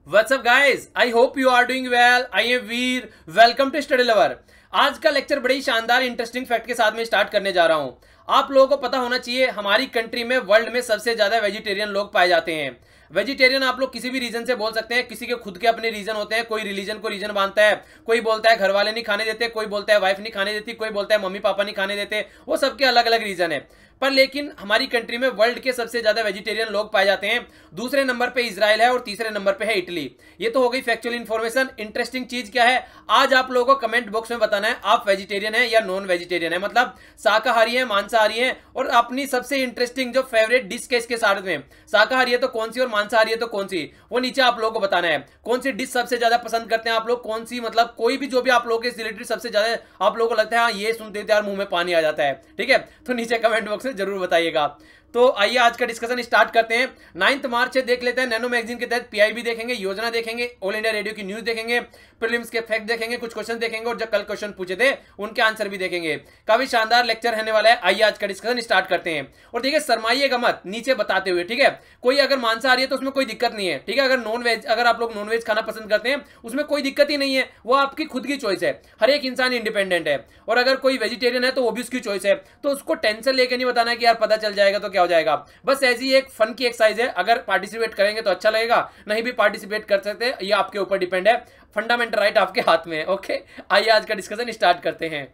What's up guys? I hope you are doing well. I am Veer. Welcome to Study Lover. आज का lecture बड़ी शानदार interesting fact के साथ में स्टार्ट करने जा रहा हूं। आप लोगों को पता होना चाहिए हमारी कंट्री में वर्ल्ड में सबसे ज्यादा वेजिटेरियन लोग पाए जाते हैं। वेजिटेरियन आप लोग किसी भी रीजन से बोल सकते हैं, किसी के खुद के अपने रीजन होते हैं। कोई रिलीजन को रीजन मानता है, कोई बोलता है घर वाले नहीं खाने देते, कोई बोलता है वाइफ नहीं खाने देती, कोई बोलता है मम्मी पापा नहीं खाने देते। वो सबके अलग अलग रीजन है। पर लेकिन हमारी कंट्री में वर्ल्ड के सबसे ज्यादा वेजिटेरियन लोग पाए जाते हैं। दूसरे नंबर पे इजराइल है और तीसरे नंबर पे है इटली। ये तो हो गई फैक्चुअल इन्फॉर्मेशन। इंटरेस्टिंग चीज क्या है, आज आप लोगों को कमेंट बॉक्स में बताना है आप वेजिटेरियन है या नॉन वेजिटेरियन है, मतलब शाकाहारी है मांसाहारी है, और अपनी सबसे इंटरेस्टिंग जो फेवरेट डिश के इसके साथ में शाकाहारी है तो कौन सी और मांसाहारी है तो कौन सी, वो नीचे आप लोगों को बताना है। कौन सी डिश सबसे ज्यादा पसंद करते हैं आप लोग, कौन सी, मतलब कोई भी जो भी आप लोगों के रिलेटेड सबसे ज्यादा आप लोगों को लगता है हाँ ये सुनते यार मुंह में पानी आ जाता है, ठीक है, तो नीचे कमेंट बॉक्स में जरूर बताइएगा। तो आइए आज का डिस्कशन स्टार्ट करते हैं। 9 मार्च से देख लेते हैं। नैनो मैगजीन के तहत पीआईबी देखेंगे, योजना देखेंगे, ऑल इंडिया रेडियो की न्यूज देखेंगे, प्रीलिम्स के फैक्ट देखेंगे, कुछ क्वेश्चन देखेंगे और जो कल क्वेश्चन पूछे थे उनके आंसर भी देखेंगे। काफी शानदार लेक्चर रहने वाला है। आइए आज का डिस्कशन स्टार्ट करते हैं। और देखिए शर्माइएगा मत नीचे बताते हुए, ठीक है। कोई अगर मांसाहारी है तो उसमें कोई दिक्कत नहीं है, ठीक है। अगर आप लोग नॉन वेज खाना पसंद करते हैं उसमें कोई दिक्कत ही नहीं है, वो आपकी खुद की चॉइस है। हर एक इंसान इंडिपेंडेंट है। और अगर कोई वेजिटेरियन है तो वो भी उसकी चॉइस है। तो उसको टेंशन लेके नहीं बताना है कि यार पता चल जाएगा तो क्या हो जाएगा। बस ऐसी एक फन की एक्सरसाइज है। अगर पार्टिसिपेट करेंगे तो अच्छा लगेगा, नहीं भी पार्टिसिपेट कर सकते हैं, ये आपके ऊपर डिपेंड है। फंडामेंटल राइट आपके हाथ में है। ओके, आइए आज का डिस्कशन स्टार्ट करते हैं।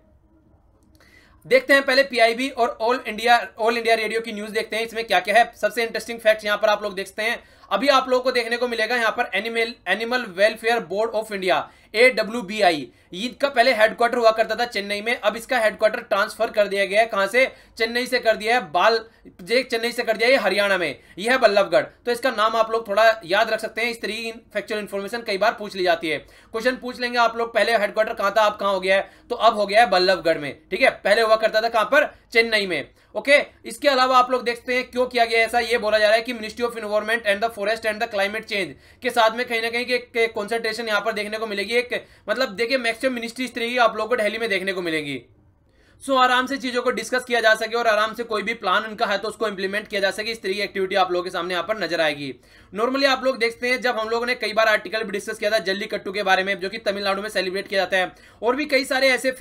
देखते हैं पहले पीआईबी और ऑल इंडिया रेडियो की न्यूज देखते हैं इसमें क्या क्या है। सबसे इंटरेस्टिंग फैक्ट यहां पर आप लोग देखते हैं। अभी आप लोगों को देखने को मिलेगा यहां पर Animal Welfare Board of India AWBI, इसका पहले हेडक्वार्टर हुआ करता था चेन्नई में। अब इसका हेडक्वार्टर ट्रांसफर कर दिया गया है। कहां से? चेन्नई से कर दिया है चेन्नई से कर दिया है हरियाणा में। यह है बल्लभगढ़। तो इसका नाम आप लोग थोड़ा याद रख सकते हैं। इस तरीके की फैक्चुअल इन्फॉर्मेशन कई बार पूछ ली जाती है। क्वेश्चन पूछ लेंगे आप लोग, पहले हेडक्वार्टर कहां था, अब कहां हो गया है, तो अब हो गया है बल्लभगढ़ में, ठीक है। पहले हुआ करता था कहां पर? चेन्नई में। ओके, इसके अलावा आप लोग देखते हैं क्यों किया गया ऐसा। ये बोला जा रहा है कि Ministry of Environment and the Forest and the Climate Change के साथ में कहीं ना कहीं के कॉन्सेंट्रेशन यहां पर देखने को मिलेगी। एक मतलब देखिए मैक्सिमम मिनिस्ट्री इस तरीके की आप लोगों को दिल्ली में देखने को मिलेगी। सो आराम से चीजों को डिस्कस किया जा सके और आराम से कोई भी प्लान उनका है तो उसको इंप्लीमेंट किया जा सके। इस तरीके की एक्टिविटी आप लोगों के सामने यहाँ पर नजर आएगी। नॉर्मली आप लोग देखते हैं, जब हम लोगों ने कई बार आर्टिकल भी डिस्कस किया था जल्लीकट्टू के बारे में, जो कि तमिलनाडु में सेलिब्रेट किया जाता है। और भी कई सारे ऐसे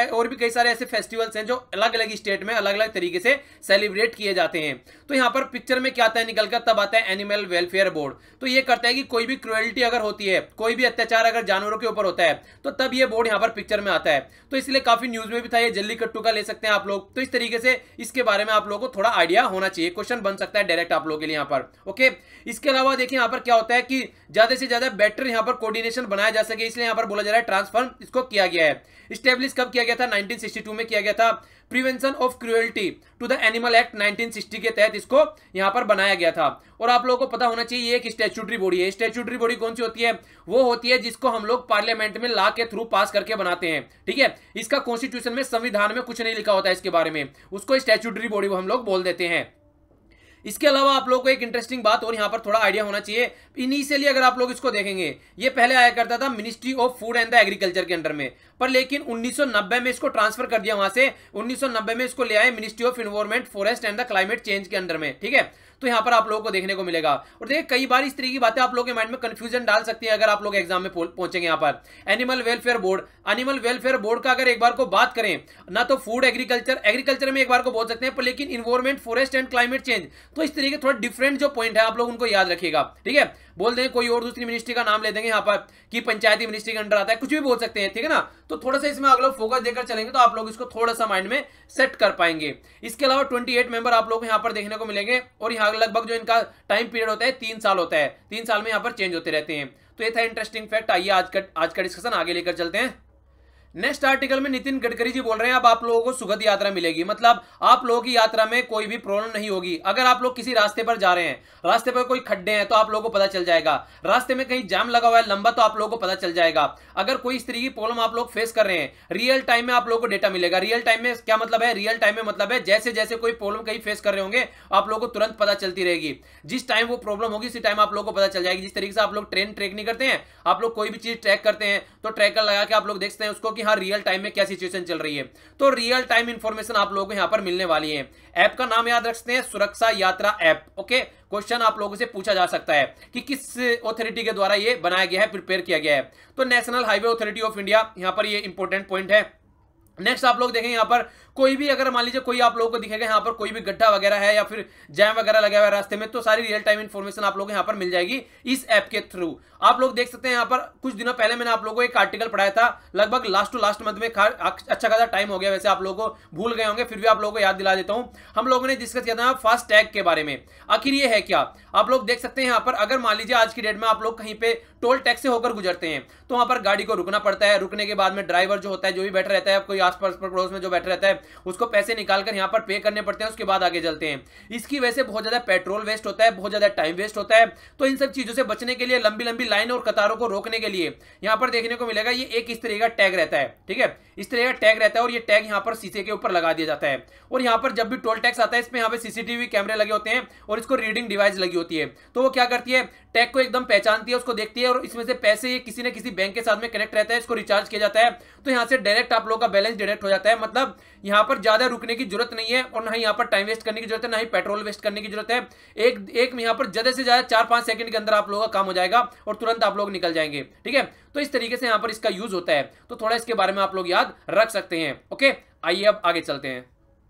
फेस्टिवल्स हैं जो अलग अलग स्टेट में अलग अलग तरीके से सेलिब्रेट किए जाते हैं। तो यहाँ पर पिक्चर में क्या आता है निकलकर, तब आता है एनिमल वेलफेयर बोर्ड। तो ये करता है कि कोई भी क्रुएल्टी अगर होती है, कोई भी अत्याचार अगर जानवरों के ऊपर होता है, तो तब ये बोर्ड यहाँ पर पिक्चर में आता है। तो इसलिए काफी न्यूज में भी था, ये जल्लीकट्टू का ले सकते हैं आप लोग। तो इस तरीके से इसके बारे में आप लोगों को थोड़ा आइडिया होना चाहिए। क्वेश्चन बन सकता है डायरेक्ट आप लोगों के लिए यहाँ पर। ओके, इसके अलावा देखिए यहाँ पर क्या होता है कि ज्यादा से ज्यादा बेटर यहाँ पर कोऑर्डिनेशन बनाया जा सके, इसलिए यहाँ पर बोला जा रहा है ट्रांसफॉर्म इसको किया गया है। स्टेब्लिश कब किया गया था? 1962 में किया गया था। Prevention of Cruelty to the Animal Act 1960 के तहत इसको यहां पर बनाया गया था। और आप लोगों को पता होना चाहिए ये एक स्टैट्यूटरी बॉडी है। स्टैट्यूटरी बॉडी कौन सी होती है? वो होती है जिसको हम लोग पार्लियामेंट में लॉ के थ्रू पास करके बनाते हैं, ठीक है। इसका कॉन्स्टिट्यूशन में, संविधान में कुछ नहीं लिखा होता है इसके बारे में, उसको स्टैट्यूटरी बॉडी हम लोग बोल देते हैं। इसके अलावा आप लोगों को एक इंटरेस्टिंग बात और यहां पर थोड़ा आइडिया होना चाहिए। इनिशियली अगर आप लोग इसको देखेंगे, ये पहले आया करता था Ministry of Food and the Agriculture के अंडर में, पर लेकिन 1990 में इसको ट्रांसफर कर दिया वहां से। 1990 में इसको ले आए Ministry of Environment Forest and the Climate Change के अंडर में, ठीक है। तो यहां पर आप लोगों को देखने को मिलेगा। और देखिए कई बार इस तरीके की बातें आप लोगों के माइंड में कंफ्यूजन डाल सकती है अगर आप लोग एग्जाम में पहुंचेंगे। यहां पर एनिमल वेलफेयर बोर्ड का अगर एक बार को बात करें ना, तो फूड एग्रीकल्चर में एक बार को बोल सकते हैं, पर लेकिन environment forest and climate change, तो इस तरीके थोड़ा डिफरेंट जो पॉइंट है आप लोग उनको याद रखिएगा, ठीक है। बोल देंगे कोई और दूसरी मिनिस्ट्री का नाम ले देंगे यहाँ पर कि पंचायती मिनिस्ट्री के अंडर आता है, कुछ भी बोल सकते हैं, ठीक है ना। तो थोड़ा सा इसमें अगला फोकस देकर चलेंगे तो आप लोग इसको थोड़ा सा माइंड में सेट कर पाएंगे। इसके अलावा 28 मेंबर आप लोग यहाँ पर देखने को मिलेंगे। और यहाँ लगभग जो इनका टाइम पीरियड होता है 3 साल होता है। 3 साल में यहाँ पर चेंज होते रहते हैं। तो ये था इंटरेस्टिंग फैक्ट। आइए आज का डिस्कशन आगे लेकर चलते हैं। नेक्स्ट आर्टिकल में नितिन गडकरी जी बोल रहे हैं अब आप लोगों को सुगध यात्रा मिलेगी, मतलब आप लोगों की यात्रा में कोई भी प्रॉब्लम नहीं होगी। अगर आप लोग किसी रास्ते पर जा रहे हैं, रास्ते पर कोई खड्डे हैं तो आप लोगों को पता चल जाएगा, रास्ते में कहीं जाम लगा हुआ है लंबा तो आप लोगों को पता चल जाएगा। अगर कोई इस तरीके की प्रॉब्लम आप लोग फेस कर रहे हैं, रियल टाइम में आप लोगों को डेटा मिलेगा। रियल टाइम में क्या मतलब है? रियल टाइम में मतलब है जैसे जैसे कोई प्रॉब्लम कहीं फेस कर रहे होंगे आप लोगों को तुरंत पता चलती रहेगी। जिस टाइम वो प्रॉब्लम होगी उसी टाइम आप लोगों को पता चल जाएगी। जिस तरीके से आप लोग ट्रेन ट्रैक नहीं करते हैं, आप लोग कोई भी चीज ट्रैक करते हैं तो ट्रैकर लगा के आप लोग देखते हैं उसको कि हाँ रियल टाइम में क्या सिचुएशन चल रही है। तो रियल टाइम इंफॉर्मेशन आप लोगों को यहाँ पर मिलने वाली है। ऐप का नाम याद रख सकते हैं, सुरक्षा यात्रा ऐप। ओके, क्वेश्चन आप लोगों से पूछा जा सकता है कि किस अथॉरिटी के द्वारा ये बनाया गया है, प्रिपेयर किया गया है। तो National Highway Authority of India, यहाँ पर ये इंपॉर्टेंट पॉइंट है। नेक्स्ट आप लोग देखेंगे यहाँ पर कोई भी, अगर मान लीजिए कोई आप लोगों को दिखेगा यहाँ पर कोई भी गड्ढा वगैरह है या फिर जैम वगैरह लगा हुआ है रास्ते में, तो सारी रियल टाइम इंफॉर्मेशन आप लोग यहाँ पर मिल जाएगी इस ऐप के थ्रू। आप लोग देख सकते हैं यहाँ पर कुछ दिनों पहले मैंने आप लोगों को एक आर्टिकल पढ़ाया था, लगभग लास्ट टू लास्ट मंथ में, अच्छा खासा टाइम हो गया वैसे, आप लोगों को भूल गए होंगे, फिर भी आप लोगों को याद दिला देता हूँ। हम लोगों ने डिस्कस किया था फास्ट टैग के बारे में। आखिर ये है क्या, आप लोग देख सकते हैं यहाँ पर, अगर मान लीजिए आज की डेट में आप लोग कहीं पे टोल टैक्स से होकर गुजरते हैं तो वहां पर गाड़ी को रुकना पड़ता है। रुकने के बाद में ड्राइवर जो होता है, जो भी बैठा रहता है, कोई आसपास पड़ोस में जो बैठा रहता है, उसको पैसे निकालकर यहाँ पर पे करने पड़ते हैं, उसके बाद आगे चलते हैं। इसकी वजह से बहुत ज्यादा पेट्रोल वेस्ट होता है, बहुत ज्यादा टाइम वेस्ट होता है। तो इन सब चीजों से बचने के लिए, लंबी लंबी लाइन और कतारों को रोकने के लिए यहाँ पर देखने को मिलेगा ये एक इस तरह का टैग रहता है। ठीक है, इस तरह का टैग रहता है और ये टैग यहाँ पर शीशे के ऊपर लगा दिया जाता है। और यहाँ पर जब भी टोल टैक्स आता है, इसमें यहाँ पे सीसीटीवी कैमरे लगे होते हैं और इसको रीडिंग डिवाइस लगी होती है। तो वो क्या करती है, टैग को एकदम पहचानती है, उसको देखती है और इसमें से पैसे ये किसी न किसी बैंक के साथ में कनेक्ट रहता है, इसको रिचार्ज किया जाता है। तो यहाँ से डायरेक्ट आप लोगों का बैलेंस डिडक्ट हो जाता है। मतलब यहाँ पर ज्यादा रुकने की जरूरत नहीं है और ना ही यहाँ पर टाइम वेस्ट करने की जरूरत है, ना ही पेट्रोल वेस्ट करने की जरूरत है। एक यहाँ पर ज्यादा से ज्यादा 4-5 सेकंड के अंदर आप लोगों का काम हो जाएगा और तुरंत आप लोग निकल जाएंगे। ठीक है, तो इस तरीके से यहाँ पर इसका यूज होता है, तो थोड़ा इसके बारे में आप लोग याद रख सकते हैं। ओके, आइए अब आगे चलते हैं,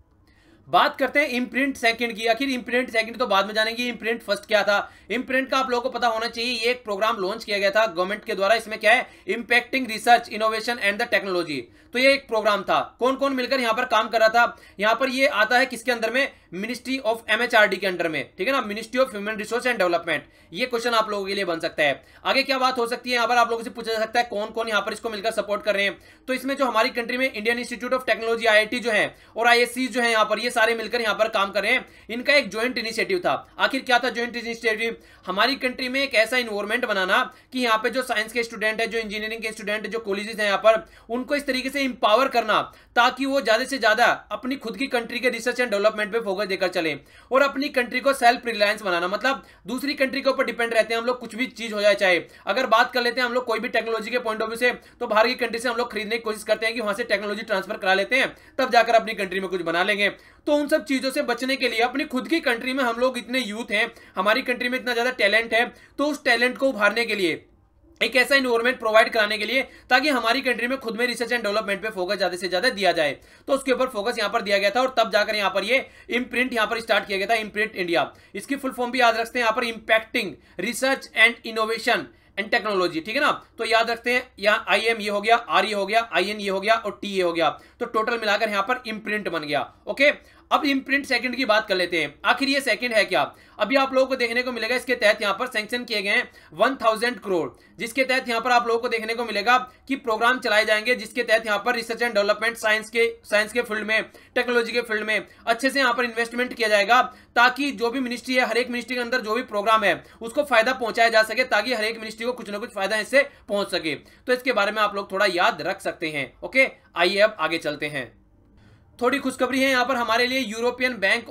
बात करते हैं इम्प्रिंट सेकंड की। आखिर इम्प्रिंट सेकंड तो बाद में जानेंगे, इम्प्रिंट फर्स्ट क्या था। इम्प्रिंट का आप लोगों को पता होना चाहिए, ये एक प्रोग्राम लॉन्च किया गया था गवर्नमेंट के द्वारा। इसमें क्या है, impacting research, innovation and the technology. तो ये एक प्रोग्राम था, कौन कौन मिलकर यहाँ पर काम कर रहा था। यहाँ पर ये आता है किसके अंदर में, मिनिस्ट्री ऑफ MHRD के अंडर में। ठीक है ना, Ministry of Human Resource and Development. ये क्वेश्चन आप लोगों के लिए बन सकता है। आगे क्या बात हो सकती है, यहाँ पर आप लोगों से पूछा जा सकता है कौन कौन यहाँ पर इसको मिलकर सपोर्ट कर रहे हैं। तो इसमें जो हमारी कंट्री में Indian Institute of Technology IIT जो है और ISC जो है यहाँ पर, ये सारे मिलकर यहाँ पर काम कर रहे हैं। इनका एक ज्वाइंट इनिशिएटिव था। आखिर क्या था ज्वाइंट इनिशिएटिव, हमारी कंट्री में एक ऐसा इन्वायरमेंट बनाना कि यहाँ पे जो साइंस के स्टूडेंट है, जो इंजीनियरिंग के स्टूडेंट है, जो कॉलेजेस हैं यहाँ पर, उनको इस तरीके से इंपावर करना ताकि वो ज्यादा से ज्यादा अपनी खुद की कंट्री के रिसर्च एंड डेवलपमेंट पे फोकस देकर चले और अपनी कंट्री को सेल्फ रिलायंस बनाना। मतलब दूसरी कंट्री के ऊपर डिपेंड रहते हैं हम लोग, कुछ भी चीज हो जाए चाहे। अगर बात कर लेते हैं हम लोग कोई भी टेक्नोलॉजी के पॉइंट ऑफ व्यू से, तो बाहर की कंट्री से हम लोग खरीदने की कोशिश करते हैं कि वहां से टेक्नोलॉजी ट्रांसफर करा लेते हैं, तब जाकर अपनी कंट्री में कुछ बना लेंगे। तो उन सब चीजों से बचने के लिए अपनी खुद की कंट्री में हम लोग इतने यूथ हैं, हमारी कंट्री में इतना ज्यादा टैलेंट है, तो उस टैलेंट को उभारने के लिए एक ऐसा इन्वायरमेंट प्रोवाइड कराने के लिए ताकि हमारी कंट्री में खुद में रिसर्च एंड डेवलपमेंट पे फोकस ज्यादा से ज्यादा दिया जाए, तो उसके ऊपर फोकस यहां पर दिया गया था। और तब जाकर यहां पर ये इम्प्रिंट यहां पर स्टार्ट किया गया था, इम्प्रिंट इंडिया। इसकी फुल फॉर्म भी याद रखते हैं यहां पर, impacting research and innovation and technology. ठीक है ना, तो याद रखते हैं यहाँ IM ये हो गया, R ये हो गया, IN ये हो गया और T ये हो गया, तो टोटल मिलाकर यहाँ पर इम्प्रिंट बन गया। ओके, अब इम्प्रिंट सेकंड की बात कर लेते हैं। आखिर ये सेकंड है क्या, अभी आप लोगों को देखने को मिलेगा, इसके तहत यहाँ पर सैंक्शन किए गए हैं 1000 करोड़, जिसके तहत यहाँ पर आप लोगों को देखने को मिलेगा कि प्रोग्राम चलाए जाएंगे, जिसके तहत यहाँ पर रिसर्च एंड डेवलपमेंट, साइंस के फील्ड में, टेक्नोलॉजी के फील्ड में अच्छे से यहाँ पर इन्वेस्टमेंट किया जाएगा, ताकि जो भी मिनिस्ट्री है, हर एक मिनिस्ट्री के अंदर जो भी प्रोग्राम है उसको फायदा पहुंचाया जा सके, ताकि हर एक मिनिस्ट्री को कुछ ना कुछ फायदा इससे पहुंच सके। तो इसके बारे में आप लोग थोड़ा याद रख सकते हैं। ओके, आइए अब आगे चलते हैं। थोड़ी खुशखबरी है यहाँ पर हमारे लिए, European Bank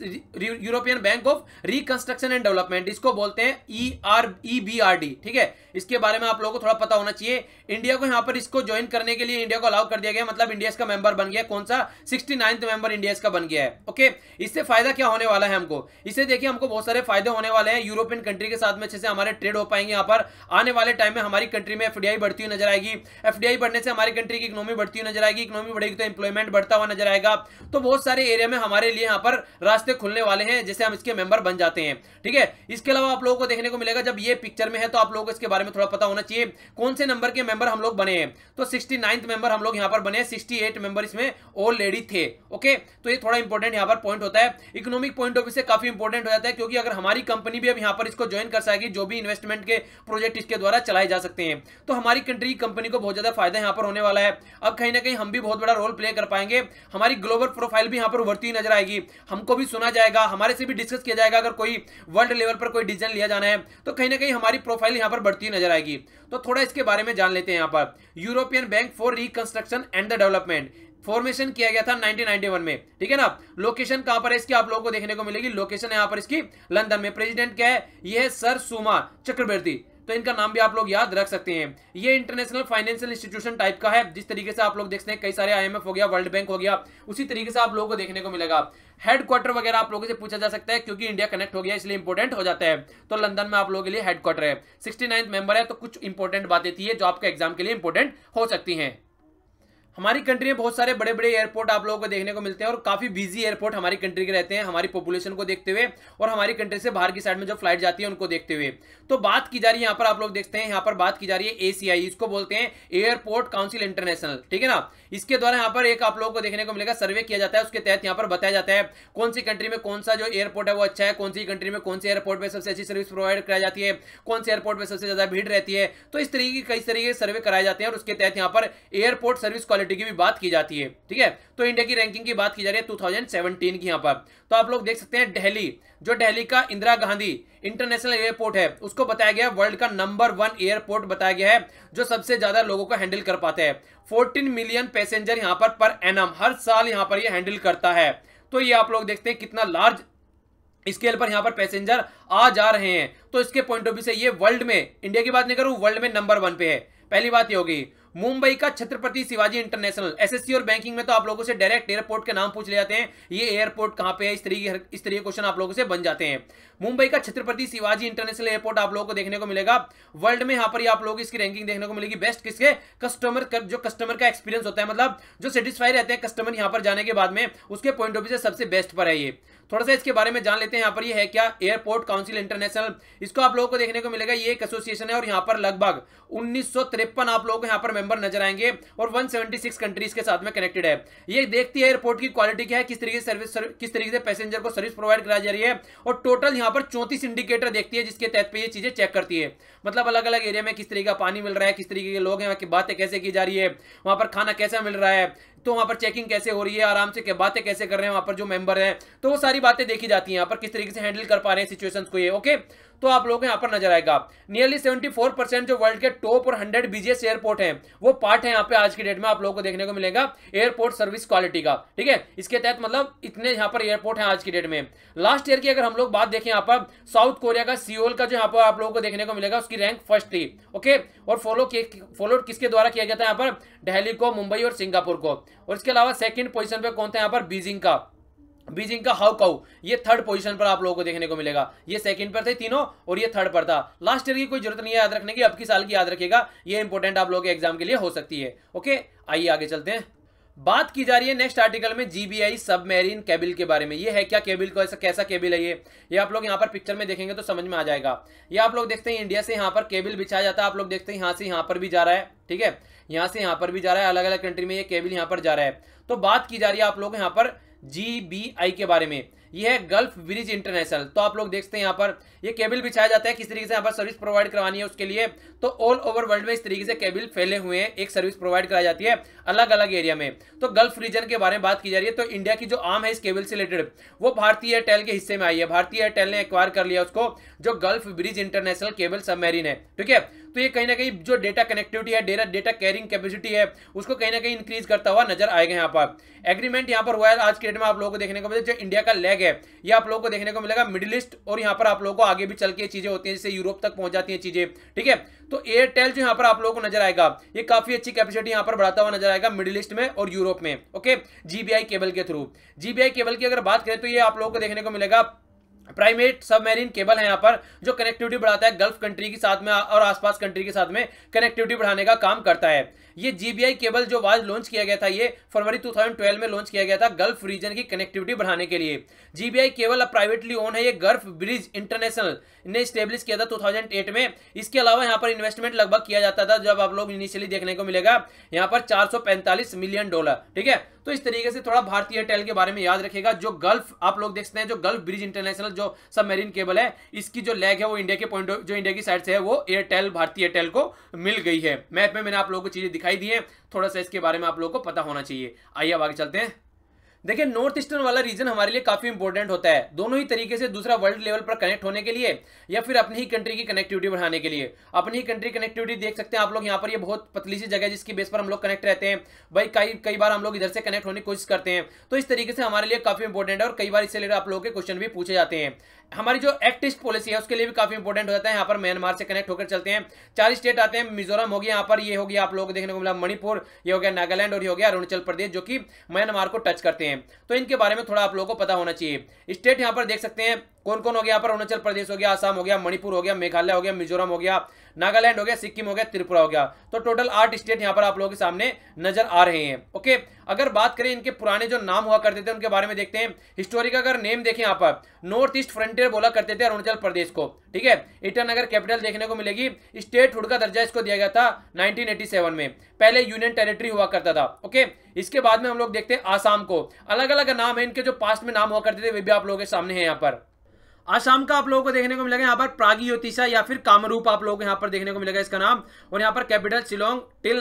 of Reconstruction and Development, इसको बोलते हैं EBRD। ठीक है, इसके बारे में आप लोगों को थोड़ा पता होना चाहिए। इंडिया को यहाँ पर इसको ज्वाइन करने के लिए इंडिया को अलाउ कर दिया गया, मतलब इंडिया इसका मेंबर बन गया। कौन सा, 69वां मेंबर इंडिया इसका बन गया है। ओके, इससे फायदा क्या होने वाला है हमको, इससे देखिए हमको बहुत सारे फायदे होने वाले हैं। यूरोपियन कंट्री के साथ में अच्छे से हमारे ट्रेड हो पाएंगे। यहाँ पर आने वाले टाइम में हमारी कंट्री में FDI बढ़ती हुई नजर आएगी। FDI बढ़ने से हमारी कंट्री की इकोनॉमी बढ़ती हुई नजर आएगी। इकोनॉमी बढ़ेगी तो एम्प्लॉयमेंट बढ़ता हुआ नजर आएगा। तो बहुत सारे एरिया में हमारे लिए यहाँ पर रास्ते खुलने वाले हैं, जैसे हम इसके मेंबर बन जाते हैं। ठीक है, इसके अलावा आप लोगों को देखने को मिलेगा, जब ये पिक्चर में है तो आप लोगों को इसके बारे में थोड़ा पता होना चाहिए कौन से नंबर के मेंबर हम लोग बने हैं। तो 69वां मेंबर हम लोग यहाँ पर बने हैं, 68 मेंबर इसमें ऑलरेडी थे। ओके, तो ये थोड़ा इंपॉर्टेंट यहाँ पर पॉइंट होता है, इकोनॉमिक पॉइंट ऑफ व्यू से काफी इंपॉर्टेंट हो जाता है, क्योंकि अगर हमारी कंपनी भी अब यहाँ पर इसको ज्वाइन कर सकेगी, जो भी इन्वेस्टमेंट के प्रोजेक्ट इसके द्वारा चलाए जा सकते हैं, तो हमारी कंट्री की कंपनी को बहुत ज्यादा फायदा यहाँ पर होने वाला है। अब कहीं ना कहीं हम भी बहुत बड़ा रोल प्ले कर पाएंगे, हमारी ग्लोबल प्रोफाइल भी यहाँ पर उभरती हुई नजर आएगी, हमको भी सुना जाएगा, हमारे से भी डिस्कस किया जाएगा। अगर कोई वर्ल्ड लेवल पर कोई डिसीजन लिया जाना है तो कहीं ना कहीं हमारी प्रोफाइल यहाँ पर बढ़ती हुई नजर आएगी। तो थोड़ा इसके बारे में जान लेते हैं। यहाँ पर European Bank for Reconstruction and the Development formation किया गया था 1991 में। ठीक है ना, लोकेशन कहां पर है इसकी आप लोगों को देखने को मिलेगी, लोकेशन है यहाँ पर इसकी लंदन में। प्रेसिडेंट क्या है, ये है सर सुमा चक्रवर्ती। तो इनका नाम भी आप लोग याद रख सकते हैं। ये इंटरनेशनल फाइनेंशियल इंस्टीट्यूशन टाइप का है, जिस तरीके से आप लोग देखते हैं कई सारे IMF हो गया, वर्ल्ड बैंक हो गया, उसी तरीके से आप लोगों को देखने को मिलेगा। हेडक्वार्टर वगैरह आप लोगों से पूछा जा सकता है, क्योंकि इंडिया कनेक्ट हो गया इसलिए इंपॉर्टेंट हो जाता है। तो लंदन में आप लोगों के लिए हेडक्वार्टर है, 69 मेंबर है। तो कुछ इंपॉर्टेंट बातें थी जो आपके एग्जाम के लिए इंपॉर्टेंट हो सकती हैं। हमारी कंट्री में बहुत सारे बड़े बड़े एयरपोर्ट आप लोगों को देखने को मिलते हैं और काफी बिजी एयरपोर्ट हमारी कंट्री के रहते हैं, हमारी पॉपुलेशन को देखते हुए और हमारी कंट्री से बाहर की साइड में जो फ्लाइट जाती है उनको देखते हुए। तो बात की जा रही है यहाँ पर, आप लोग देखते हैं यहाँ पर बात की जा रही है ACI, इसको बोलते हैं एयरपोर्ट काउंसिल इंटरनेशनल, ठीक है ना। इसके द्वारा यहाँ पर एक आप लोगों को देखने को मिलेगा सर्वे किया जाता है, उसके तहत यहाँ पर बताया जाता है कौन सी कंट्री में कौन सा जो एयरपोर्ट है वो अच्छा है, कौन सी कंट्री में कौन से एयरपोर्ट पर सबसे अच्छी सर्विस प्रोवाइड कराई जाती है, कौन से एयरपोर्ट पर सबसे ज्यादा भीड़ रहती है। तो इस तरीके कई तरीके के सर्वे कराए जाते हैं और उसके तहत यहाँ पर एयरपोर्ट सर्विस क्वालिटी की भी बात की जाती है, ठीक है। तो इंडिया की रैंकिंग की बात की जा रही है 2017 की यहाँ पर। तो आप लोग देख सकते हैं दिल्ली, जो दिल्ली का इंदिरा गांधी इंटरनेशनल एयरपोर्ट है, उसको बताया गया वर्ल्ड का नंबर 1 एयरपोर्ट बताया गया है, जो सबसे ज्यादा लोगों को हैंडल कर पाता है। 14 मिलियन पैसेंजर यहाँ पर एनम हर साल यहाँ पर ये हैंडल करता है। तो ये आप लोग देखते हैं कितना लार्ज स्केल पर यहाँ पर पैसेंजर आ जा रहे हैं। तो इसके पॉइंट ऑफ व्यू से ये वर्ल्ड में, इंडिया की बात नहीं करूं, वर्ल्ड में नंबर 1 पे है। पहली बात ये होगी। मुंबई का छत्रपति शिवाजी इंटरनेशनल, SSC और बैंकिंग में तो आप लोगों से डायरेक्ट एयरपोर्ट के नाम पूछ ले जाते हैं, ये एयरपोर्ट कहां पे है, इस तरीके क्वेश्चन आप लोगों से बन जाते हैं। मुंबई का छत्रपति शिवाजी इंटरनेशनल एयरपोर्ट आप लोगों को देखने को मिलेगा वर्ल्ड में, यहाँ पर आप लोगों को इसकी रैंकिंग देखने को मिलेगी बेस्ट किसके, कस्टमर का एक्सपीरियंस होता है, मतलब जो सेटिस्फाई रहते हैं कस्टमर यहाँ पर जाने के बाद में, उसके पॉइंट ऑफ व्यू से सबसे बेस्ट पर है ये। थोड़ा सा इसके बारे में जान लेते हैं। यहाँ पर ये है क्या, एयरपोर्ट काउंसिल इंटरनेशनल, इसको आप लोगों को देखने को मिलेगा, ये एक एसोसिएशन है और यहाँ पर लगभग 1953 आप लोगों को यहाँ पर मेंबर नजर आएंगे और 176 कंट्रीज के साथ में कनेक्टेड है। ये देखती है एयरपोर्ट की क्वालिटी क्या है, किस तरीके से सर्विस, किस तरीके से पैसेंजर को सर्विस प्रोवाइड कराई जा रही है, और टोटल यहाँ पर 34 इंडिकेटर देखती है, जिसके तहत पे ये चीजें चेक करती है। मतलब अलग अलग एरिया में किस तरीके का पानी मिल रहा है, किस तरीके के लोग हैं, बातें कैसे की जा रही है, वहां पर खाना कैसा मिल रहा है, तो वहां पर चेकिंग कैसे हो रही है, आराम से बातें कैसे कर रहे हैं वहां पर जो मेंबर हैं, तो वो सारी बातें देखी जाती हैं यहाँ पर, किस तरीके से हैंडल कर पा रहे हैं सिचुएशंस को ये। ओके, तो आप लोगों को यहाँ पर नजर आएगा नियरली 74% जो वर्ल्ड के टॉप और 100 बिजिएस्ट एयरपोर्ट हैं वो पार्ट है यहाँ पे आज की डेट में आप लोगों को देखने को मिलेगा एयरपोर्ट सर्विस क्वालिटी का, ठीक है। इसके तहत मतलब इतने यहाँ पर एयरपोर्ट हैं आज की डेट में। लास्ट ईयर की अगर हम लोग बात देखें यहाँ पर, साउथ कोरिया का सियोल का जो यहाँ पर आप लोगों को देखने को मिलेगा, उसकी रैंक फर्स्ट थी। ओके, और फॉलो किसके द्वारा किया गया था यहाँ पर, दिल्ली को, मुंबई और सिंगापुर को। और इसके अलावा सेकंड पोजीशन पे कौन था यहाँ पर, बीजिंग का हाउकाउ, ये थर्ड पोजीशन पर आप लोगों को देखने को मिलेगा। ये सेकंड पर थे तीनों और ये थर्ड पर था। लास्ट ईयर की कोई जरूरत नहीं है याद रखने की, अब की साल की याद रखिएगा, ये इंपॉर्टेंट आप लोगों के एग्जाम के लिए हो सकती है। ओके, आइए आगे चलते हैं। बात की जा रही है नेक्स्ट आर्टिकल में GBI सबमरीन केबल के बारे में। ये है क्या केबल, को ऐसा कैसा केबल है ये आप लोग यहाँ पर पिक्चर में देखेंगे तो समझ में आ जाएगा। ये आप लोग देखते हैं इंडिया से यहाँ पर केबल बिछाया जाता है, आप लोग देखते हैं यहाँ से यहाँ पर भी जा रहा है, ठीक है, यहाँ से यहाँ पर भी जा रहा है, अलग अलग कंट्री में ये केबल यहाँ पर जा रहा है। तो बात की जा रही है आप लोग यहाँ पर GBI के बारे में, ये है गल्फ ब्रिज इंटरनेशनल। तो आप लोग देखते हैं यहाँ पर ये केबल बिछाया जाता है, किस तरीके से यहाँ पर सर्विस प्रोवाइड करवानी है उसके लिए। तो ऑल ओवर वर्ल्ड में इस तरीके से केबल फैले हुए हैं, एक सर्विस प्रोवाइड कराई जाती है अलग अलग एरिया में। तो गल्फ रीजन के बारे में बात की जा रही है। तो इंडिया की जो आर्म है इस केबल से रिलेटेड वो भारतीय एयरटेल के हिस्से में आई है, भारतीय एयरटेल ने एक्वायर कर लिया उसको, जो Gulf Bridge International cable submarine है, ठीक है। तो ये कहीं ना कहीं जो डेटा कनेक्टिविटी है, डेटा कैरिंग कैपेसिटी है, उसको कहीं ना कहीं इंक्रीज करता हुआ नजर आएगा। यहाँ पर एग्रीमेंट यहाँ पर हुआ है आज के डेट में, आप लोगों को देखने को मिलेगा जो इंडिया का लेग है ये आप लोगों को देखने को मिलेगा मिडिल ईस्ट, और यहाँ पर आप लोगों को आगे भी चल के चीजें होती हैं, जैसे यूरोप तक पहुंच जाती हैं चीजें, ठीक है। तो एयरटेल जो यहाँ पर आप लोगों को नजर आएगा ये काफी अच्छी कैपेसिटी यहाँ पर बढ़ाता हुआ नजर आएगा मिडिल ईस्ट में और यूरोप में। ओके, GBI केबल के थ्रू। GBI केबल की अगर बात करें तो ये आप लोगों को देखने को मिलेगा प्राइमेट सबमरीन केबल है यहाँ पर, जो कनेक्टिविटी बढ़ाता है गल्फ कंट्री के साथ में और आसपास कंट्री के साथ में कनेक्टिविटी बढ़ाने का काम करता है। ये GBI केबल जो आज लॉन्च किया गया था, ये फरवरी 2012 में लॉन्च किया गया था गल्फ रीजन की कनेक्टिविटी बढ़ाने के लिए। GBI केबल अब प्राइवेटली ओन है, ये गल्फ ब्रिज इंटरनेशनल ने स्टेब्लिश किया था 2008 में। इसके अलावा यहाँ पर इन्वेस्टमेंट लगभग किया जाता था, जब आप लोग इनिशियली देखने को मिलेगा यहाँ पर $445 मिलियन, ठीक है। तो इस तरीके से थोड़ा भारतीय एयरटेल के बारे में याद रखेगा। जो गल्फ आप लोग देखते हैं, जो गल्फ ब्रिज इंटरनेशनल जो सबमरीन केबल है, इसकी जो लेग है वो इंडिया के जो इंडिया की साइड से है वो एयरटेल, भारतीय एयरटेल को मिल गई है। मैप में मैंने आप लोगों को चीजें दिखाई दी है, थोड़ा सा इसके बारे में आप लोगों को पता होना चाहिए। आइए अब आगे चलते हैं। देखिए नॉर्थ ईस्टर्न वाला रीजन हमारे लिए काफी इंपॉर्टेंट होता है, दोनों ही तरीके से, दूसरा वर्ल्ड लेवल पर कनेक्ट होने के लिए या फिर अपनी ही कंट्री की कनेक्टिविटी बढ़ाने के लिए। अपनी ही कंट्री कनेक्टिविटी देख सकते हैं आप लोग यहाँ पर, ये बहुत पतली सी जगह है जिसकी बेस पर हम लोग कनेक्ट रहते हैं भाई। कई बार हम लोग इधर से कनेक्ट होने की कोशिश करते हैं, तो इस तरीके से हमारे लिए काफी इंपॉर्टेंट है और कई बार इससे रिलेटेड आप लोगों के क्वेश्चन भी पूछे जाते हैं। हमारी जो एक्ट ईस्ट पॉलिसी है उसके लिए भी काफी इंपॉर्टेंट हो जाता है। यहाँ पर म्यांमार से कनेक्ट होकर चलते हैं, 4 स्टेट आते हैं, मिजोरम हो गया, यहाँ पर ये हो गया आप लोगों को देखने को मिला मणिपुर, ये हो गया नागालैंड और ये हो गया अरुणाचल प्रदेश, जो कि म्यांमार को टच करते हैं। तो इनके बारे में थोड़ा आप लोगों को पता होना चाहिए। स्टेट यहाँ पर देख सकते हैं कौन कौन हो गया, यहाँ पर अरुणाचल प्रदेश हो गया, आसाम हो गया, मणिपुर हो गया, मेघालय हो गया, मिजोरम हो गया, नागालैंड हो गया, सिक्किम हो गया, त्रिपुरा हो गया। तो टोटल 8 स्टेट यहाँ पर आप लोगों के सामने नजर आ रहे हैं। ओके, अगर बात करें इनके पुराने जो नाम हुआ करते थे उनके बारे में देखते हैं। हिस्टोरिक अगर नेम देखें यहाँ पर नॉर्थ ईस्ट फ्रंटियर बोला करते थे अरुणाचल प्रदेश को, ठीक है। ईटानगर कैपिटल देखने को मिलेगी, स्टेटहुड का दर्जा इसको दिया गया था 1987 में, पहले यूनियन टेरिटरी हुआ करता था। ओके, इसके बाद में हम लोग देखते हैं आसाम को, अलग अलग नाम है इनके, जो पास्ट में नाम हुआ करते थे वे भी आप लोगों के सामने है। यहाँ पर आसाम का आप लोगों को देखने को मिलेगा यहाँ पर प्रागयोतिसा या फिर कामरूप आप लोगों को यहाँ पर देखने को मिलेगा इसका नाम, और यहाँ पर कैपिटल शिलोंग टिल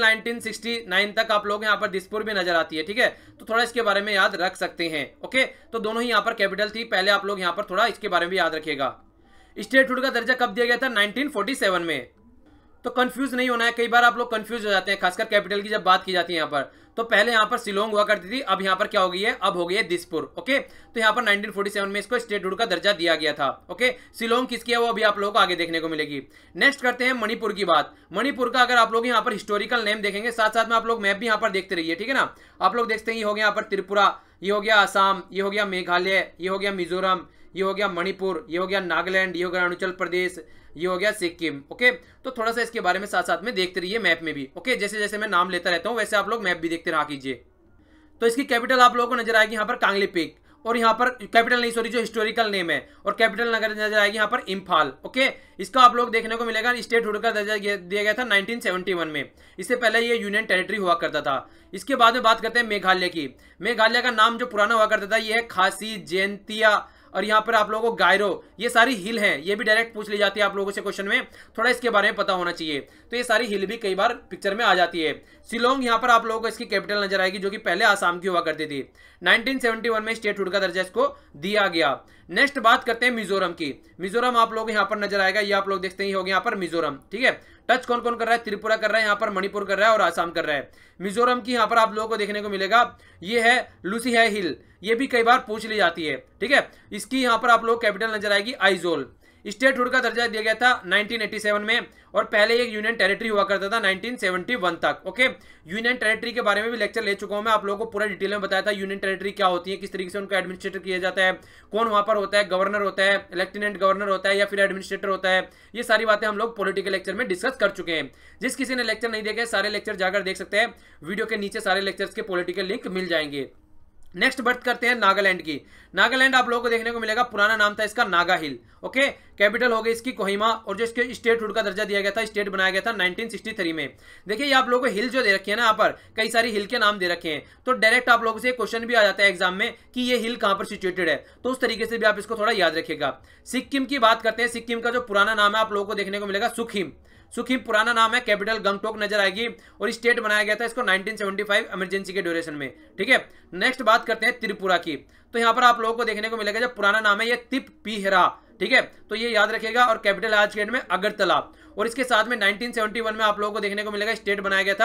1969 तक आप लोग यहाँ पर दिसपुर भी नजर आती है, ठीक है। तो थोड़ा इसके बारे में याद रख सकते हैं। ओके, तो दोनों ही यहाँ पर कैपिटल थी पहले, आप लोग यहाँ पर थोड़ा इसके बारे में भी याद रखिएगा। स्टेटहुड का दर्जा कब दिया गया था? 1947 में। तो कंफ्यूज नहीं होना है, कई बार आप लोग कंफ्यूज हो जाते हैं, खासकर कैपिटल की जब बात की जाती है यहाँ पर। तो पहले यहाँ पर शिलोंग हुआ करती थी, अब यहाँ पर क्या हो गई है? अब हो गई है दिसपुर। ओके, तो यहाँ पर 1947 में इसको स्टेटहुड का दर्जा दिया गया था। ओके, शिलोंग किसकी है वो अभी आप लोगों को आगे देखने को मिलेगी। नेक्स्ट करते हैं मणिपुर की बात। मणिपुर का अगर आप लोग यहाँ पर हिस्टोरिकल नेम देखेंगे, साथ साथ में आप लोग मैप भी यहाँ पर देखते रहिए, ठीक है ना। आप लोग देखते हैं ये हो गया यहाँ पर त्रिपुरा, ये हो गया आसाम, ये हो गया मेघालय, ये हो गया मिजोरम, ये हो गया मणिपुर, ये हो गया नागालैंड, ये हो गया अरुणाचल प्रदेश, ये हो गया सिक्किम। ओके, तो थोड़ा सा इसके बारे में साथ साथ में देखते रहिए मैप में भी। ओके, जैसे जैसे मैं नाम लेता रहता हूँ वैसे आप लोग मैप भी देखते रहा कीजिए। तो इसकी कैपिटल आप लोगों को नजर आएगी यहाँ पर कांगलीपिक, और यहाँ पर कैपिटल नहीं, सॉरी, जो हिस्टोरिकल नेम है, और कैपिटल नजर आएगी यहाँ पर इम्फाल। ओके, इसका आप लोग देखने को मिलेगा स्टेटहुड का दर्जा दिया गया था 1971 में, इससे पहले ये यूनियन टेरिटरी हुआ करता था। इसके बाद में बात करते हैं मेघालय की। मेघालय का नाम जो पुराना हुआ करता था ये है खासी, जयंतिया, और यहाँ पर आप लोगों को गायरो, ये सारी हिल हैं, ये भी डायरेक्ट पूछ ली जाती है आप लोगों से क्वेश्चन में, थोड़ा इसके बारे में पता होना चाहिए। तो ये सारी हिल भी कई बार पिक्चर में आ जाती है। शिलोंग यहाँ पर आप लोगों को इसकी कैपिटल नजर आएगी, जो कि पहले आसाम की हुआ करती थी। 1971 में स्टेटहुड का दर्जा इसको दिया गया। नेक्स्ट बात करते हैं मिजोरम की। मिजोरम आप लोग यहाँ पर नजर आएगा, ये आप लोग देखते हैं, हो गया यहाँ पर मिजोरम, ठीक है। टच कौन कौन कर रहा है? त्रिपुरा कर रहा है, यहाँ पर मणिपुर कर रहा है और आसाम कर रहा है। मिजोरम की यहाँ पर आप लोगों को देखने को मिलेगा ये है लुसिहाई हिल, ये भी कई बार पूछ ली जाती है, ठीक है। इसकी यहाँ पर आप लोग कैपिटल नजर आएगी आइजोल। स्टेटहुड का दर्जा दिया गया था 1987 में, और पहले एक यूनियन टेरिटरी हुआ करता था 1971 तक। ओके, यूनियन टेरिटरी के बारे में भी लेक्चर ले चुका हूं मैं, आप लोगों को पूरा डिटेल में बताया था यूनियन टेरिटरी क्या होती है, किस तरीके से उनको एडमिनिस्ट्रेटर किया जाता है, कौन वहां पर होता है, गवर्नर होता है, लेफ्टिनेंट गवर्नर होता है या फिर एडमिनिस्ट्रेटर होता है। ये सारी बातें हम लोग पॉलिटिकल लेक्चर में डिस्कस कर चुके हैं। जिस किसी ने लेक्चर नहीं देखे सारे लेक्चर जाकर देख सकते हैं, वीडियो के नीचे सारे लेक्चर्स के पॉलिटिकल लिंक मिल जाएंगे। नेक्स्ट बात करते हैं नागालैंड की। नागालैंड आप लोगों को देखने को मिलेगा, पुराना नाम था इसका नागा हिल। ओके, कैपिटल हो गई इसकी कोहिमा, और जो इसके स्टेटहुड का दर्जा दिया गया था, स्टेट बनाया गया था 1963 में। देखिए ये आप लोगों को हिल जो दे रखी है ना, यहाँ पर कई सारी हिल के नाम दे रखे हैं, तो डायरेक्ट आप लोगों से क्वेश्चन भी आ जाता है एग्जाम में कि ये हिल कहां पर सिचुएटेड है, तो उस तरीके से भी आप इसको थोड़ा याद रखिएगा। सिक्किम की बात करते हैं। सिक्किम का जो पुराना नाम है आप लोगों को देखने को मिलेगा सुखिम। सुखिम पुराना नाम है, कैपिटल गंगटोक नजर आएगी, और स्टेट बनाया गया था इसको 1975 इमरजेंसी के ड्यूरेशन में, ठीक है। नेक्स्ट बात करते हैं त्रिपुरा की। तो यहाँ पर आप लोगों को देखने को मिलेगा जो पुराना नाम है ये तिपपीहरा, ठीक है, तो ये याद रखिएगा, और कैपिटल आज के डेट में अगरतला। और इसके साथ में 1971 में आप लोगों को देखने को मिलेगा स्टेट बनाया गया था।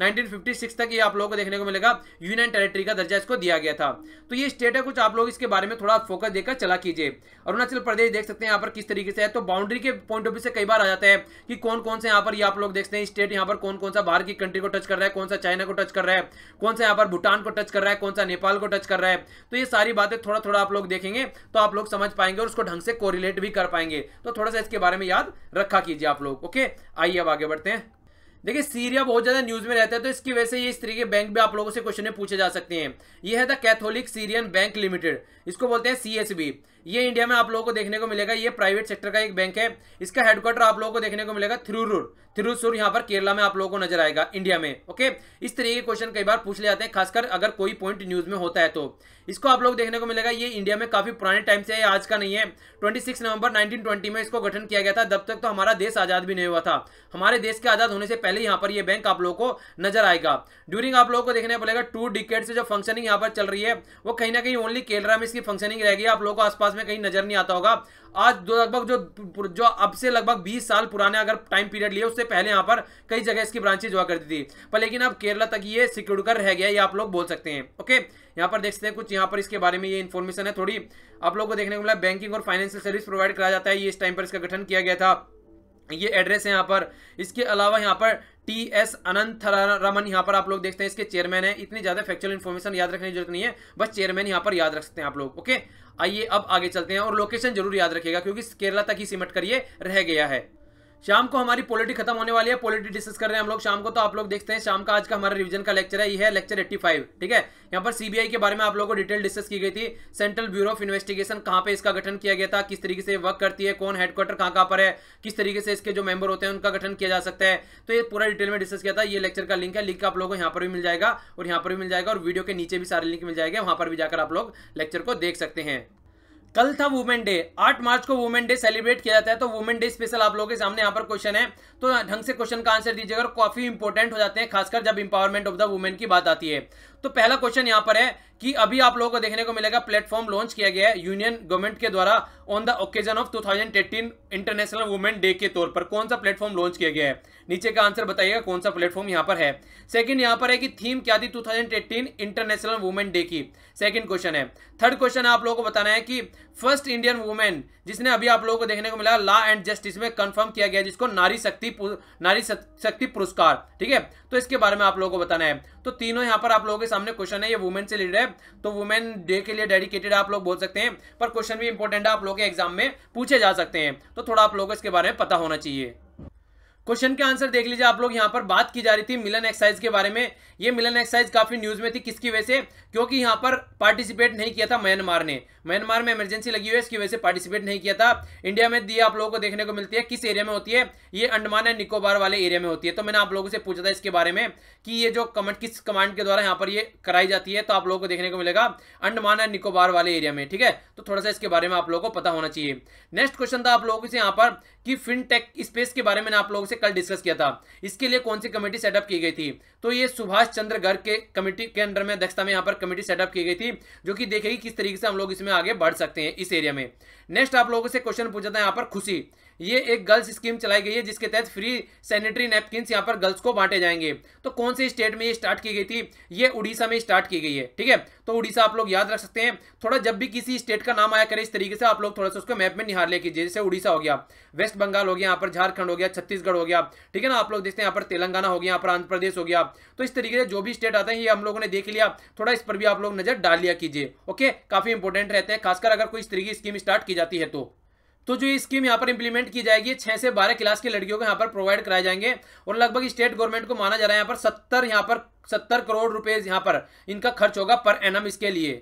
1956 तक ये आप लोगों को देखने को मिलेगा यूनियन टेरिटरी का दर्जा इसको दिया गया था। तो ये स्टेट है, कुछ आप लोग इसके बारे में थोड़ा फोकस देकर चला कीजिए। अरुणाचल प्रदेश देख सकते हैं यहाँ पर किस तरीके से है, तो बाउंड्री के पॉइंट ऑफ व्यू से कई बार आ जाता है कि कौन कौन से यहाँ पर ये आप लोग देखते हैं स्टेट यहाँ पर कौन कौन सा बाहर की कंट्री को टच कर रहा है, कौन सा चाइना को टच कर रहा है, कौन सा यहाँ पर भूटान को टच कर रहा है, कौन सा नेपाल को टच कर रहा है। तो ये सारी बातें थोड़ा थोड़ा आप लोग देखेंगे तो आप लोग समझ पाएंगे और उसको ढंग से कोरिलेट भी कर पाएंगे। तो थोड़ा सा इसके बारे में याद रखा कीजिए आप लोग। ओके, आइए अब आगे बढ़ते हैं। देखिए सीरिया बहुत ज्यादा न्यूज में रहता है, तो इसकी वजह से ये इस तरीके के बैंक भी आप लोगों से क्वेश्चन पूछे जा सकते हैं। ये है the Catholic Syrian Bank Limited, इसको बोलते हैं CSB। ये इंडिया में आप लोगों को देखने को मिलेगा, ये प्राइवेट सेक्टर का एक बैंक है। इसका हेडक्वार्टर आप लोगों को देखने को मिलेगा थिरुसूर यहाँ पर केरला में आप लोगों को नजर आएगा, इंडिया में। ओके, इस तरीके के क्वेश्चन कई बार पूछ ले जाते हैं, खासकर अगर कोई पॉइंट न्यूज में होता है तो। इसको आप लोग देखने को मिलेगा, ये इंडिया में काफी पुराने टाइम से है, आज का नहीं है। 26 नवंबर 1920 में इसको गठन किया गया था। तब तक तो हमारा देश आजाद भी नहीं हुआ था। हमारे देश के आजाद होने से पहले यहाँ पर ये बैंक आप लोगों को नजर आएगा। ड्यूरिंग आप लोगों को देखने को मिलेगा 2 डिकेड से जो फंक्शनिंग यहाँ पर चल रही है वो कहीं ना कहीं ओनली केरला में इसकी फंक्शनिंग रहेगी। आप लोगों को आसपास में कहीं नजर नहीं आता होगा। आज लगभग जो अब से लगभग 20 साल पुराने अगर टाइम पीरियड लिए, उससे पहले यहाँ पर कई जगह इसकी ब्रांचेज हुआ करती थी, पर लेकिन अब केरला तक ये सिक्योर कर रह गया, ये आप लोग बोल सकते हैं। ओके, यहाँ पर देख सकते हैं कुछ यहाँ पर इसके बारे में ये इन्फॉर्मेशन है थोड़ी आप लोगों को देखने को मिला। बैंकिंग और फाइनेंशियल सर्विस प्रोवाइड कराया जाता है, ये इस टाइम पर इसका गठन किया गया था। ये एड्रेस है यहाँ पर। इसके अलावा यहाँ पर टी.एस. अनंतरमन यहाँ पर आप लोग देखते हैं इसके चेयरमैन है। इतनी ज्यादा फैक्चुअल इन्फॉर्मेशन याद रखने की जरूरत नहीं है, बस चेयरमैन यहाँ पर याद रख सकते हैं आप लोग। ओके, आइए अब आगे चलते हैं, और लोकेशन जरूर याद रखिएगा क्योंकि केरला तक ही सिमट कर ये रह गया है। शाम को हमारी पॉलिटी खत्म होने वाली है, पॉलिटी डिस्कस कर रहे हैं हम लोग शाम को। तो आप लोग देखते हैं शाम का आज का हमारा रिवीजन का लेक्चर है, ये है लेक्चर 85। ठीक है, यहाँ पर सीबीआई के बारे में आप लोगों को डिटेल डिस्कस की गई थी। सेंट्रल ब्यूरो ऑफ इन्वेस्टिगेशन, कहाँ पे इसका गठन किया गया था, किस तरीके से वर्क करती है, कौन हेडक्वार्टर कहाँ पर है, किस तरीके से इसके जो मेंबर होते हैं उनका गठन किया जा सकता है, तो ये पूरा डिटेल में डिस्कस किया था। ये लेक्चर का लिंक है, लिंक आप लोगों को यहाँ पर भी मिल जाएगा और यहाँ पर भी मिल जाएगा, और वीडियो के नीचे भी सारे लिंक मिल जाएंगे, वहां पर भी जाकर आप लोग लेक्चर को देख सकते हैं। कल था वुमेन डे, 8 मार्च को वुमेन डे सेलिब्रेट किया जाता है। तो वुमेन डे स्पेशल आप लोगों के सामने यहाँ पर क्वेश्चन है, तो ढंग से क्वेश्चन का आंसर दीजिएगा, और काफी इंपॉर्टेंट हो जाते हैं खासकर जब इंपावरमेंट ऑफ द वुमेन की बात आती है। तो पहला क्वेश्चन यहाँ पर है कि अभी आप लोगों को देखने को मिलेगा प्लेटफॉर्म लॉन्च किया गया है यूनियन गवर्नमेंट के द्वारा on the occasion of 2018 International Women Day के तौर पर। कौन सा प्लेटफॉर्म लॉन्च किया गया है, नीचे का आंसर बताइएगा कौन सा प्लेटफॉर्म यहाँ पर है। सेकंड यहाँ पर है कि थीम क्या थी 2018 इंटरनेशनल वुमेन डे की, सेकंड क्वेश्चन है। थर्ड क्वेश्चन आप लोगों को बताना है कि फर्स्ट इंडियन वुमेन जिसने अभी आप लोगों को देखने को मिला लॉ एंड जस्टिस में कंफर्म किया गया, जिसको नारी शक्ति पुरस्कार, ठीक है, तो इसके बारे में आप लोगों को बताना है। तो तीनों यहाँ पर आप लोगों के सामने क्वेश्चन है, ये वुमेन से रिलेटेड है, तो वुमेन डे के लिए डेडिकेटेड आप लोग बोल सकते हैं, पर क्वेश्चन भी इंपॉर्टेंट है, आप लोगों के एग्जाम में पूछे जा सकते हैं, तो थोड़ा आप लोगों को इसके बारे में पता होना चाहिए। क्वेश्चन के आंसर देख लीजिए आप लोग। यहाँ पर बात की जा रही थी मिलन एक्सरसाइज के बारे में। ये मिलन एक्सरसाइज काफी न्यूज में थी, किसकी वजह से, क्योंकि यहाँ पर पार्टिसिपेट नहीं किया था म्यांमार ने। म्यांमार में इमरजेंसी लगी हुई है, इसकी वजह से पार्टिसिपेट नहीं किया था। इंडिया में दी आप लोगों को देखने को मिलती है, किस एरिया में होती है, ये अंडमान एंड निकोबार वाले एरिया में होती है। तो मैंने आप लोगों से पूछा था इसके बारे में कि ये जो कमांड किस कमांड के द्वारा यहाँ पर ये कराई जाती है, तो आप लोगों को देखने को मिलेगा अंडमान एंड निकोबार वाले एरिया में। ठीक है, तो थोड़ा सा इसके बारे में आप लोगों को पता होना चाहिए। नेक्स्ट क्वेश्चन था आप लोगों से यहाँ पर कि फिनटेक स्पेस के बारे में आप लोगों से कल डिस्कस किया था, इसके लिए कौन सी कमेटी सेटअप की गई थी। तो ये सुभाष चंद्र गर्ग के कमेटी के अंडर में अध्यक्षता में यहाँ पर कमेटी सेटअप की गई थी, जो कि देखेगी किस तरीके से हम लोग इसमें आगे बढ़ सकते हैं इस एरिया में। नेक्स्ट आप लोगों से क्वेश्चन पूछा था यहाँ पर खुशी, ये एक गर्ल्स स्कीम चलाई गई है जिसके तहत फ्री सैनिटरी नैपकिन यहाँ पर गर्ल्स को बांटे जाएंगे। तो कौन से स्टेट में ये स्टार्ट की गई थी, ये उड़ीसा में स्टार्ट की गई है। ठीक है, तो उड़ीसा आप लोग याद रख सकते हैं। थोड़ा जब भी किसी स्टेट का नाम आया करे इस तरीके से आप लोग थोड़ा सा उसको मैप में निहार ले कीजिए। जैसे उड़ीसा हो गया, वेस्ट बंगाल हो गया, यहाँ पर झारखंड हो गया, छत्तीसगढ़ हो गया, ठीक है ना, आप लोग देखते हैं यहाँ पर तेलंगाना हो गया, यहाँ पर आंध्र प्रदेश हो गया। तो इस तरीके से जो भी स्टेट आते हैं ये हम लोगों ने देख लिया, थोड़ा इस पर भी आप लोग नजर डाल लिया कीजिए। ओके, काफी इंपॉर्टेंट रहते हैं, खासकर अगर कोई इस तरीके की स्कीम स्टार्ट की जाती है तो जो ये स्कीम यहाँ पर इंप्लीमेंट की जाएगी 6 से 12 क्लास की लड़कियों को यहाँ पर प्रोवाइड कराए जाएंगे, और लगभग स्टेट गवर्नमेंट को माना जा रहा है यहाँ पर 70 करोड़ रुपए यहाँ पर इनका खर्च होगा पर एनम इसके लिए।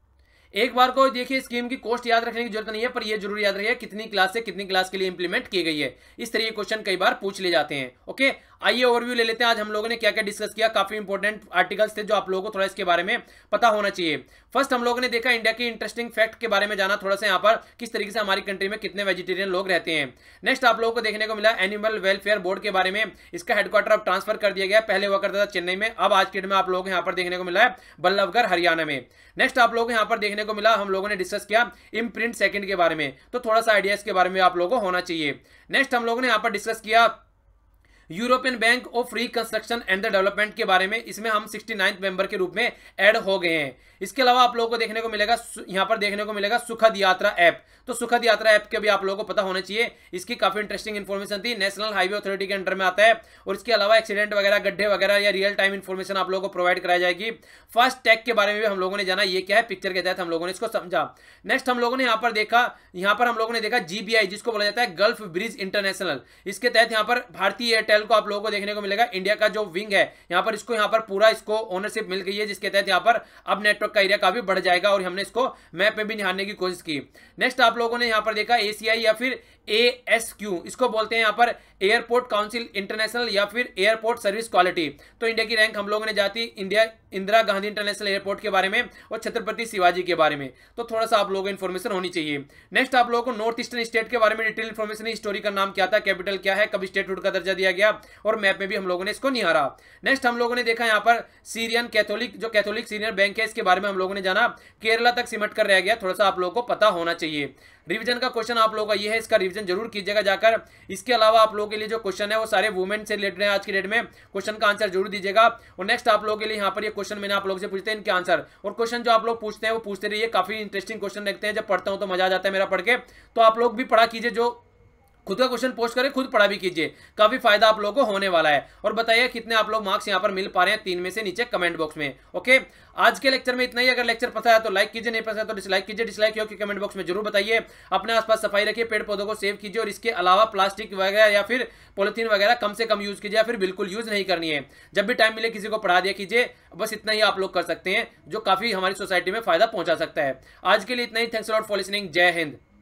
एक बार को देखिए स्कीम की कॉस्ट याद रखने की जरूरत नहीं है, पर ये जरूर याद रखिए कितनी क्लास से कितनी क्लास के लिए इंप्लीमेंट की गई है। इस तरह के क्वेश्चन कई बार पूछ ले जाते हैं। ओके, आइए ओवरव्यू ले लेते हैं आज हम लोगों ने क्या क्या डिस्कस किया। काफी इंपॉर्टेंट आर्टिकल्स थे जो आप लोगों को थोड़ा इसके बारे में पता होना चाहिए। फर्स्ट हम लोगों ने देखा इंडिया की इंटरेस्टिंग फैक्ट के बारे में जाना, थोड़ा सा यहाँ पर किस तरीके से हमारी कंट्री में कितने वेजिटेरियन लोग रहते हैं। नेक्स्ट आप लोगों को देखने को मिला एनिमल वेलफेयर बोर्ड के बारे में, इसका हेडक्वार्टर अब ट्रांसफर कर दिया गया, पहले हुआ करता था चेन्नई में, अब आज के डेट में आप लोग यहाँ पर देखने को मिला है बल्लभगढ़ हरियाणा में। नेक्स्ट आप लोग यहाँ पर देखने को मिला, हम लोगों ने डिस्कस किया इम्प्रिंट सेकंड के बारे में, तो थोड़ा सा आइडिया इसके बारे में आप लोगों को होना चाहिए। नेक्स्ट हम लोगों ने यहाँ पर डिस्कस किया European Bank of Reconstruction and the Development के बारे में, इसमें हम 69वें मेंबर के रूप में ऐड हो गए हैं। इसके अलावा आप लोगों को देखने को मिलेगा यहाँ पर देखने को मिलेगा सुखद यात्रा ऐप, तो सुखद यात्रा ऐप के भी आप लोगों को पता होना चाहिए, इसकी काफी इंटरेस्टिंग इन्फॉर्मेशन थी। नेशनल हाईवे अथॉरिटी के अंडर में आता है, और इसके अलावा एक्सीडेंट वगैरह, गड्ढे वगैरह या रियल टाइम इन्फॉर्मेशन आप लोगों को प्रोवाइड कराई जाएगी। फास्ट टैग के बारे में भी हम लोगों ने जाना, ये क्या है पिक्चर के तहत हम लोगों ने इसको समझा। नेक्स्ट हम लोगों ने यहाँ पर देखा GBI जिसको बोला जाता है गल्फ ब्रिज इंटरनेशनल, इसके तहत यहाँ पर भारतीय एयरटेल होटल को आप लोगों को देखने को मिलेगा इंडिया का जो विंग है यहाँ पर, इसको यहाँ पर पूरा इसको ओनरशिप मिल गई है, जिसके तहत यहाँ पर अब नेटवर्क का एरिया काफी बढ़ जाएगा और हमने इसको मैप में भी निहारने की कोशिश की। नेक्स्ट आप लोगों ने यहाँ पर देखा ACI या फिर ASQ, इसको बोलते हैं यहाँ पर एयरपोर्ट काउंसिल इंटरनेशनल या फिर एयरपोर्ट सर्विस क्वालिटी। तो इंडिया की रैंक हम लोगों ने जाती India Indira Gandhi international airport के बारे में और छत्रपति शिवाजी के बारे में, तो थोड़ा सा आप लोगों को इन्फॉर्मेशन होनी चाहिए। नेक्स्ट आप लोगों को नॉर्थ ईस्टर्न स्टेट के बारे में डिटेल इन्फॉर्मेशन, हिस्टोरी का नाम क्या था, कैपिटल क्या है, कब स्टेटहुड का दर्जा दिया गया, और मैप में भी हम लोगों ने इसको निहारा। नेक्स्ट हम लोगों ने देखा यहाँ पर सीरियन कैथोलिक, जो कैथोलिक सीरियन बैंक है, इसके बारे में हम लोगों ने जाना, केरला तक सिमट कर रह गया, थोड़ा सा आप लोगों को पता होना चाहिए। रिवीजन का क्वेश्चन आप लोगों का ये है, इसका रिवीजन जरूर कीजिएगा जाकर। इसके अलावा आप लोगों के लिए जो क्वेश्चन है वो सारे वुमेन से रिलेटेड है, आज की डेट में क्वेश्चन का आंसर जरूर दीजिएगा। और नेक्स्ट आप लोगों के लिए यहाँ पर ये क्वेश्चन मैंने आप लोगों से पूछते हैं इनके आंसर, और क्वेश्चन जो आप लोग पूछते हैं वो पूछते रहिए, काफी इंटरेस्टिंग क्वेश्चन रखते हैं, जब पढ़ता हूँ तो मजा आ जाता है मेरा पढ़ के। तो आप लोग भी पढ़ा कीजिए, जो खुद का क्वेश्चन पोस्ट करें, खुद पढ़ा भी कीजिए, काफी फायदा आप लोगों को होने वाला है। और बताइए कितने आप लोग मार्क्स यहाँ पर मिल पा रहे हैं 3 में से नीचे कमेंट बॉक्स में। ओके, आज के लेक्चर में इतना ही। अगर लेक्चर पसंद आया तो लाइक कीजिए, नहीं पसंद आया तो डिसलाइक कीजिए। डिसलाइक क्योंकि कमेंट बॉक्स में जरूर बताइए। अपने आसपास सफाई रखिए, पेड़ पौधों को सेव कीजिए, और इसके अलावा प्लास्टिक वगैरह या फिर पॉलिथीन वगैरह कम से कम यूज कीजिए, या फिर बिल्कुल यूज नहीं करनी है। जब भी टाइम मिले किसी को पढ़ा दिया कीजिए, बस इतना ही आप लोग कर सकते हैं, जो काफी हमारी सोसाइटी में फायदा पहुंचा सकता है। आज के लिए इतना ही। Thanks a lot for listening. जय हिंद।